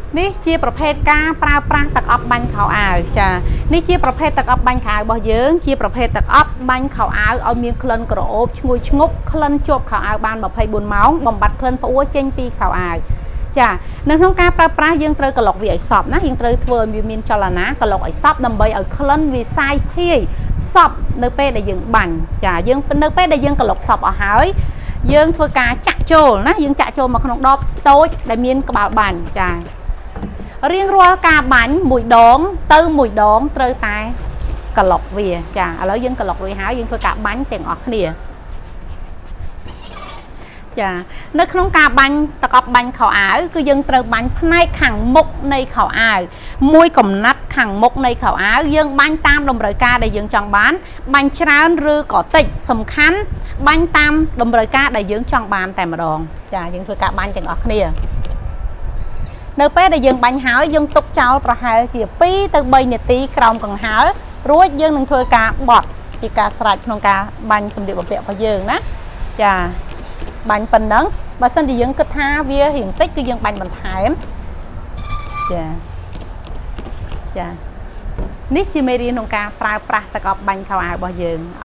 នេះជាប្រភេទការប្រើប្រាស់ទឹកអប់បាញ់ខោអាវចានេះជាប្រភេទទឹកអប់បាញ់ខោអាវរបស់យើងជាប្រភេទទឹកអប់បាញ់ខោអាវឲ្យមានក្លិនក្រអូបឈ្ងុយឈ្ងប់ក្លិនជាប់ខោអាវបាន24ម៉ោងបំបត្តិក្លិនផ្អួរចេញពីខោអាវចានៅក្នុងការប្រើប្រាស់យើងត្រូវក្លុកវាឲ្យសប់ណាយើងត្រូវធ្វើឲ្យវាមានចលនាក្លុកឲ្យសប់ដើម្បីឲ្យក្លិនវាសាយភាយសប់នៅពេលដែលយើងបាញ់ចាយើងនៅពេលដែលយើងក្លុកសប់អស់ហើយយើងធ្វើការចាក់ចូលណាយើងចាក់ចូលមកក្នុងដបតូចដែលមានក្បាលបាញ់ចារៀងរាល់ការបាញ់មួយដងទៅមួយដងត្រូវតែក្លុកវាចាឥឡូវយើងក្លុករួចហើយយើងធ្វើការបាញ់ទាំងអស់គ្នាចានៅក្នុងការបាញ់ទឹកអប់បាញ់ខោអាវគឺយើងត្រូវបាញ់ផ្នែកខាងមុខនៃខោអាវមួយកំណាត់ខាងមុខនៃខោអាវយើងបាញ់តាមតម្រូវការដែលយើងចង់បានបាញ់ច្រើនឬក៏តិចសំខាន់បាញ់តាមតម្រូវការដែលយើងចង់បានតែម្ដងចាយើងធ្វើការបាញ់ទាំងអស់គ្នានៅពេលដែលយើងបាញ់ហើយយើងទុកចោលប្រហែលជា2ទៅ3នាទីក្រោមកង្ហាររួចយើងនឹងធ្វើការបត់ជាការស្រេចក្នុងការបាញ់សម្លៀកបំពាក់របស់យើងណាចាបាញ់ប៉ុណ្ណឹងបើសិនជាយើងគិតថាវារៀងតិចគឺយើងបាញ់បន្ថែមចានេះជាមេរៀនក្នុងការប្រើប្រាស់ទឹកអប់បាញ់ខោអាវរបស់យើង